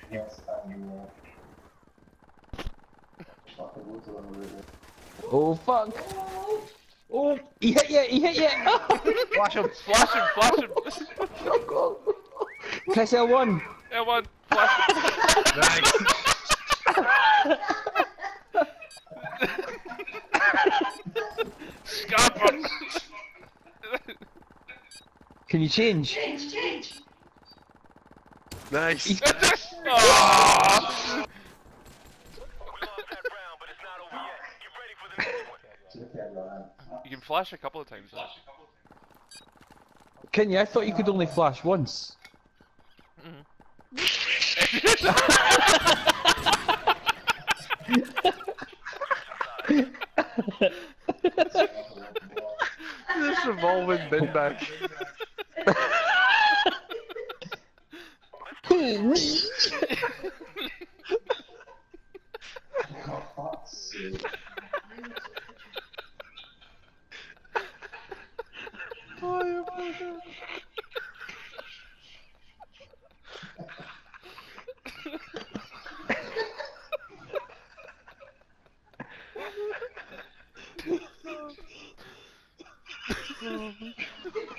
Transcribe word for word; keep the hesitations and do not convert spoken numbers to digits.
Oh fuck! Oh, he hit you! He hit you! Flash him! Flash him! Flash him! Press L one. L one! Flash him! Nice! Scarper! Can you change? Change, change. Nice! Oh. You can flash a couple of times though. Can you? I thought you could only flash once. Mm-hmm. This revolving bin bag. Oh, you're fucking... Oh,